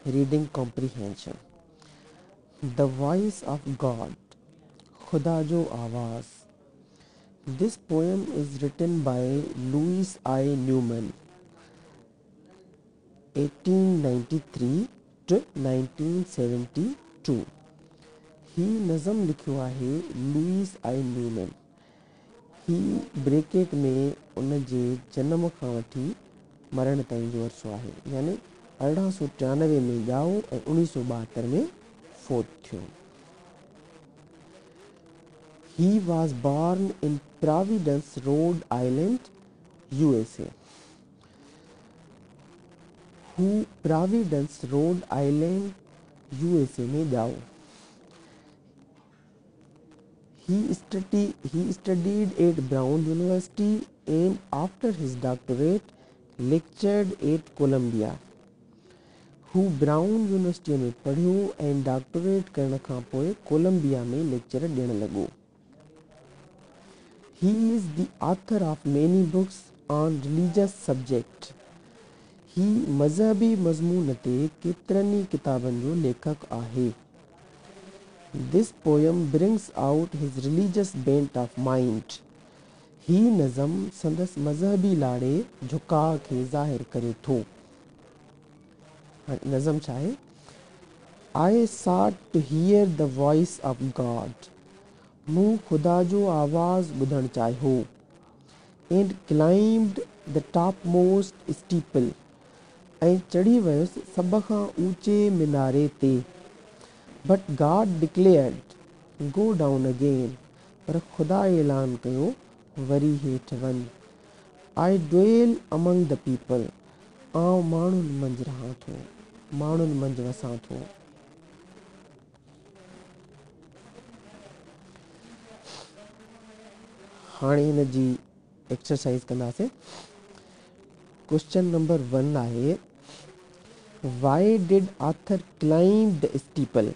Reading comprehension. The voice of God. खुदा जो आवाज़. This poem is written by Louis I. Newman, 1893 to 1972. ही नज़म लिखियो आहे लुइस आई न्यूमैन. ही ब्रेकेट में उन जे जनम खां वठी मरण ताईं जो अर्सो आहे, यानी 1893 में ॼाओ ऐं 1972 में फोत थियो. He was born in Providence, Rhode Island, USA. हू Providence, Rhode Island, USA में ॼाओ. He studied at Brown University and after his doctorate lectured at Columbia. हू ब्राउन यूनिवर्सिटी में पढ़ियो ऐं डॉक्टरेट करण खां पोइ कोलंबिया में लेक्चर ॾियण लॻो. He is the author of many books on religious subject. ही मज़हबी मज़मून ते केतिरनि ई किताबनि जो लेखक आहे. This poem brings out his religious bent of mind. ही नज़म संदसि मज़हबी लाड़े झुकाव खे ज़ाहिर करे थो. नज़म छा आहे? I sought to hear the voice of God. मूं खुदा जो आवाज़ ॿुधणु चाहियो. And climbed the topmost steeple. ऐं चढ़ी वियुसि सभ खां ऊचे मीनारे ते. But God declared, go down again. पर खुदा ऐलान कयो, वरी हेठि वञ. I dwell among the people. आउं माण्हुनि मंझि रहां थो, माण्हुनि मंझि वसां थो. हाणे हिन जी एक्सरसाइज कंदासीं. क्वेश्चन नंबर 1 आहे, Why did author climb the steeple?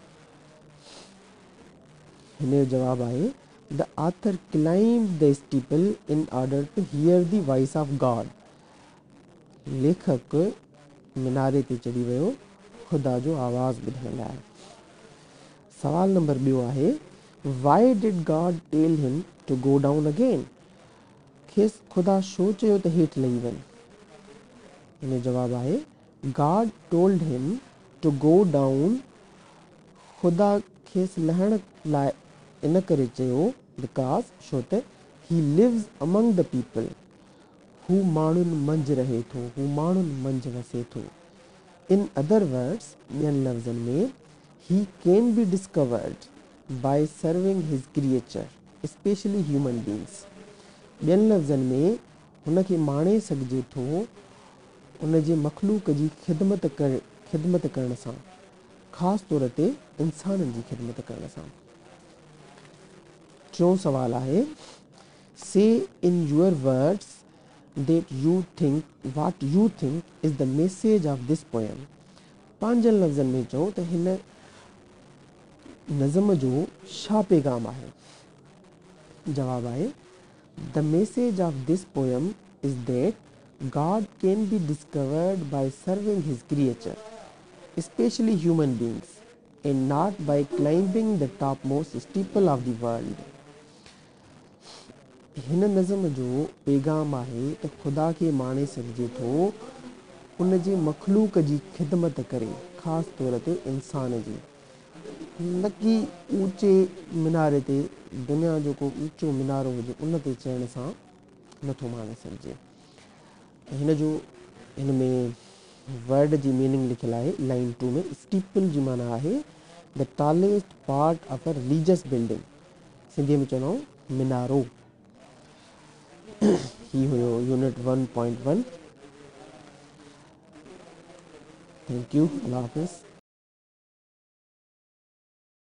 हिन जो जवाब आहे, The author climbed the steeple in order to hear the voice of God. लेखक मीनारे ते चढ़ी वियो खुदा जो आवाज़ ॿुधण लाइ. सवाल नंबर 2 आहे, Why did God tell him to go down again? खेसि खुदा छो चयो त हेठि लही वञ? हिन जो जवाब आहे, God told him to go down. खुदा खेसि लहण लाइ इन करे चयो because छो त he lives among the people. हू माण्हुनि मंझि रहे थो, हू माण्हुनि मंझि वसे थो. In other words, ॿियनि लफ़्ज़नि में, he can be discovered by serving his creature, especially human beings. ॿियनि लफ़्ज़नि में हुनखे माणे सघिजे थो उन जे मख़लूक जी ख़िदमत करण सां, ख़ासि तौर ते इंसाननि जी ख़िदमत करण सां. टियों सवाल आहे, Say in your words that you think what you think is the message of this poem. पंहिंजनि लफ़्ज़नि में चओ त हिन नज़म जो छा पैगाम आहे? जवाब आहे, The message of this poem is that God can be discovered by serving his creature, especially human beings, and not by climbing the topmost steeple of the world. हिन नज़म जो पैगाम आहे त खुदा खे माणे सघिजे थो उन जे मख़लूक जी ख़िदमत करे, ख़ासि तौर ते इंसान जी, न कि ऊचे मीनारे ते, दुनिया जो को ऊचो मीनारो हुजे उन ते चढ़ण सां नथो माणे सघिजे. हिन में वर्ड जी मीनिंग लिखियलु आहे लाइन 2 में. स्टीपल जी माना आहे the tallest part of a religious building. सिंधीअ में चवंदा आहियूं मीनारो. ही हुयो यूनिट 1.1. Thank U. अल्लाह हाफ़िज़.